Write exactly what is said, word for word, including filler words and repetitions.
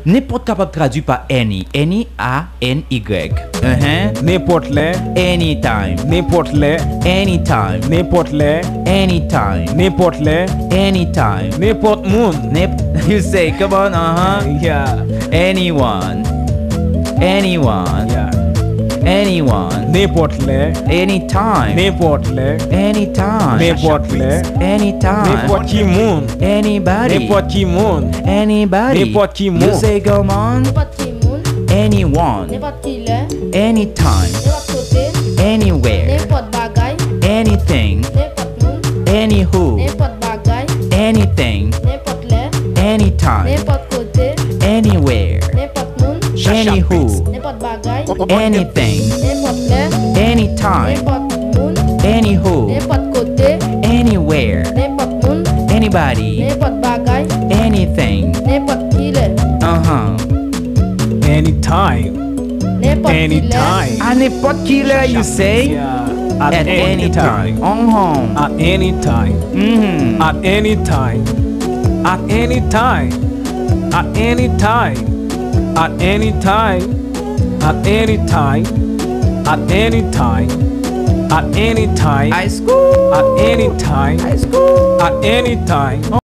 N'importe capable traduit par any. Any, A N Y. Uh-huh. N'importe les. Anytime. N'importe les. Anytime. N'importe les. Anytime. N'importe les. Anytime. N'importe monde. Nip- you say, come on, uh-huh. Yeah. Anyone. Anyone. Yeah. Anyone. N'importe les. Anytime. N'importe les. Anytime. N'importe les. Anytime. N'importe qui monde. Anybody. N'importe qui monde. Anybody. N'importe qui You monde. say, come on. N'importe qui moun, Anyone. n'importe qui l'est, Anytime. n'importe côté, Anywhere. n'importe bagaille, Anything. n'importe moun, Anywho. n'importe bagaille, Anything. n'importe l'est, Anytime. n'importe côté, Anywhere. n'importe moun, Anywho. n'importe bagaille, Anything. n'importe l'est, Anytime. n'importe moun, Anywho. n'importe côté, Anywhere. n'importe moun, Anybody. n'importe bagaille, Anything. n'importe qui l'est, Uh-huh. Anytime. n'importe qui l'est, Anytime. À n'importe qui l'heure, you say? Yeah. At any time. Uh-huh. At any time. Mm-hmm. At any time. At any time. At any time. At any time. At any time. At any time. At any time. High school. At any time. High school. At any time.